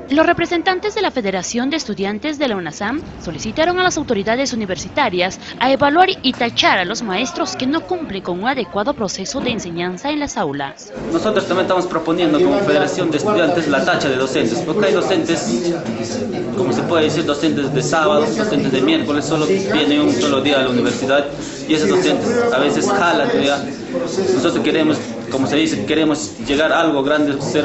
Los representantes de la Federación de Estudiantes de la UNASAM solicitaron a las autoridades universitarias a evaluar y tachar a los maestros que no cumplen con un adecuado proceso de enseñanza en las aulas. Nosotros también estamos proponiendo como Federación de Estudiantes la tacha de docentes, porque hay docentes, como se puede decir, docentes de sábado, docentes de miércoles, solo vienen un solo día a la universidad y esos docentes a veces jalan ya. Nosotros queremos, como se dice, queremos llegar a algo grande, ser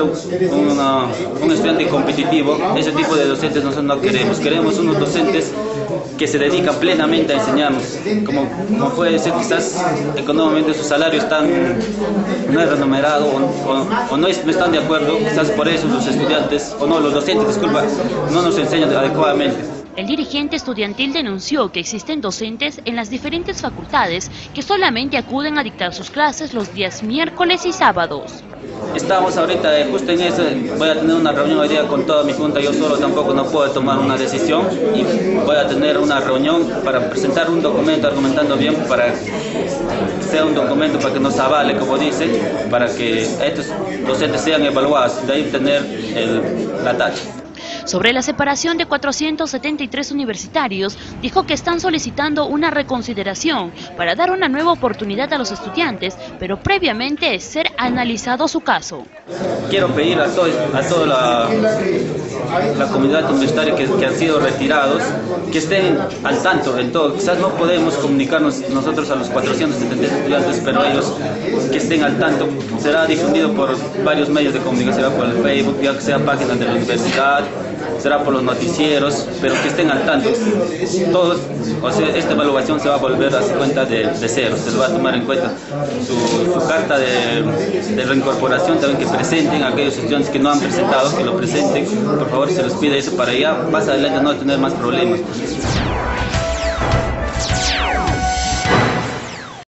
un estudiante competitivo. Ese tipo de docentes nosotros no queremos. Queremos unos docentes que se dedican plenamente a enseñarnos. Como puede ser, quizás económicamente su salario no es remunerado o no están de acuerdo, quizás por eso los estudiantes, los docentes, disculpa, no nos enseñan adecuadamente. El dirigente estudiantil denunció que existen docentes en las diferentes facultades que solamente acuden a dictar sus clases los días miércoles y sábados. Estamos ahorita justo en eso, voy a tener una reunión hoy día con toda mi junta, yo solo tampoco no puedo tomar una decisión y voy a tener una reunión para presentar un documento argumentando bien para que sea un documento para que nos avale, como dice, para que estos docentes sean evaluados, de ahí tener la tacha. Sobre la separación de 473 universitarios, dijo que están solicitando una reconsideración para dar una nueva oportunidad a los estudiantes, pero previamente ser analizado su caso. Quiero pedir a toda la comunidad universitaria que han sido retirados, que estén al tanto en todo. Quizás no podemos comunicarnos nosotros a los 473 estudiantes, pero ellos que estén al tanto. Será difundido por varios medios de comunicación, será por el Facebook, ya que sea páginas de la universidad, será por los noticieros, pero que estén al tanto. Todos, esta evaluación se va a volver a hacer cuenta de cero, se va a tomar en cuenta su carta de reincorporación también, que presenten a aquellos estudiantes que no han presentado, que lo presenten, por favor, se les pide eso para ya más adelante no tener más problemas.